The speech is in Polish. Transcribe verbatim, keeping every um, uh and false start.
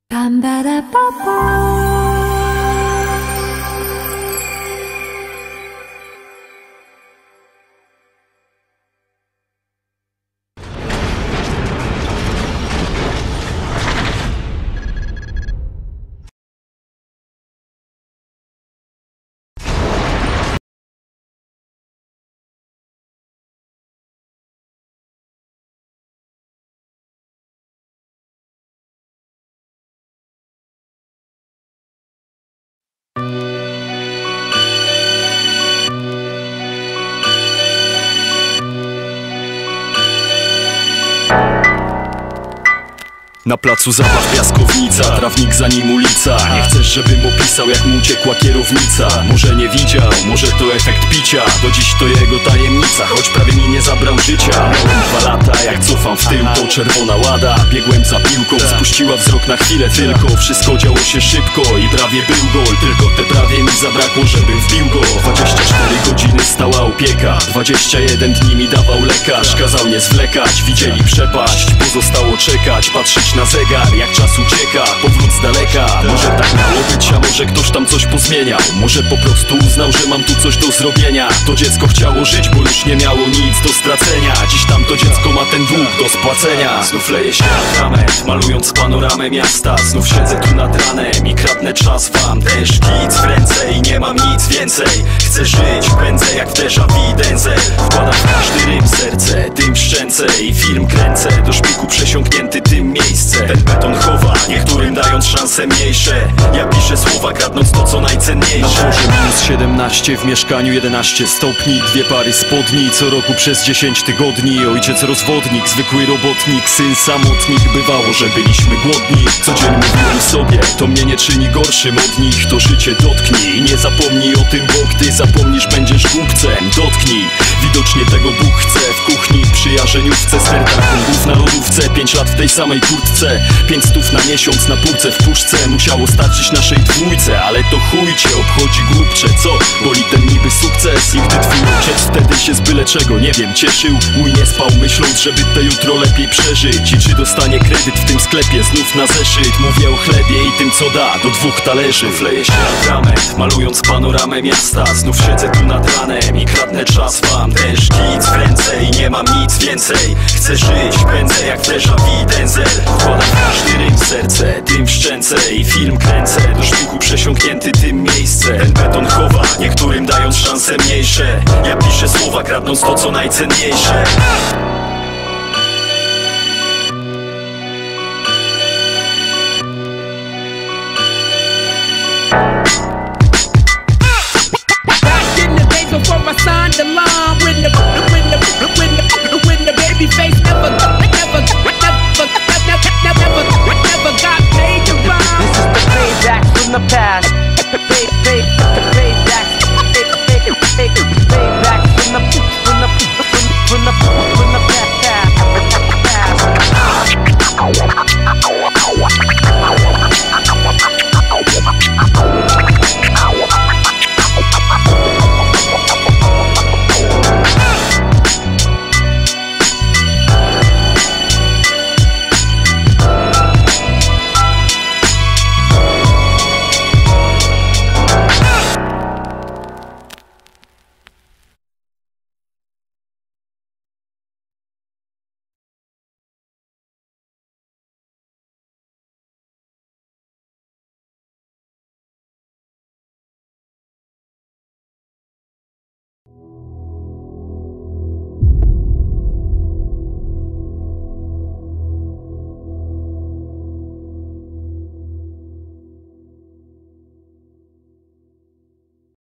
Na placu zabaw piaskownica, trawnik za nim ulica. Nie chcesz, żebym opisał, jak mu uciekła kierownica. Może nie widział, może to efekt picia. Do dziś to jego tajemnica, choć prawie mi nie zabrał życia. Miałem dwa lata, jak cofam w tył, to czerwona Łada. Biegłem za piłką, spuściła wzrok na chwilę tylko. Wszystko działo się szybko i prawie był gol. Tylko te prawie mi zabrakło, żebym wbił go. Dwadzieścia cztery godziny stała opieka, dwadzieścia jeden dni mi dawał lekarz. Kazał nie zwlekać, widzieli przepaść. Pozostało czekać, patrzeć na zegar, jak czas ucieka. Powrót z daleka, może tak miało być, a może ktoś tam coś pozmieniał. Może po prostu uznał, że mam tu coś do zrobienia. To dziecko chciało żyć, bo już nie miało nic do stracenia. Dziś tam to dziecko ma ten dług do spłacenia. Znów leje się atrament, malując panoramę miasta. Znów siedzę tu nad ranem i kradnę czas wam. Też kic w ręce i nie mam nic więcej. Chcę żyć, pędzę jak w déjà vu Denzel. Wkładam w każdy rym serce, dym w szczęce i film kręcę. Do szpiku przesiąknięty tym miejsce. Ten beton chowa, niektórym dając szanse mniejsze. Ja piszę słowa, kradnąc to co najcenniejsze. Na dworze minus siedemnaście, w mieszkaniu jedenaście stopni. Dwie pary spodni, co roku przez dziesięć tygodni. Ojciec rozwodnik, zwykły robotnik, syn samotnik. Bywało, że byliśmy głodni. Co dzień mówiłem sobie, to mnie nie czyni gorszym od nich. To życie dotknij, nie zapomnij o tym, bo gdy zapomnisz, będziesz głupcem. Dotknij, widocznie tego Bóg chce. W kuchni, przy jarzeniówce, sterta kungów na lodówce. Pięć lat w tej samej kurtce, pięć stów na miesiąc na półce w puszce. Musiało starczyć naszej dwójce, ale to chuj cię obchodzi głupcze, co? Boli ten niby sukces i gdy twój ojciec wtedy się z byle czego, nie wiem, cieszył. Mój nie spał, myśląc, żeby te jutro lepiej przeżyć. I czy dostanie kredyt w tym sklepie znów na zeszyt. Mówię o chlebie i tym co da, do dwóch talerzy. Wleje się atrament, malując panoramę miasta. Znów siedzę tu nad ranem i kradnę czas wam. Też kic w ręce i nie mam nic więcej. Chcę żyć, pędzę jak w déjà vu Denzel. Wkładam w każdy rym serce, dym w szczęce i film kręcę. Do szpiku przesiąknięty tym miejsce. Ten beton chowa, niektórym dając szanse mniejsze. Ja piszę słowa, kradnąc to co najcenniejsze.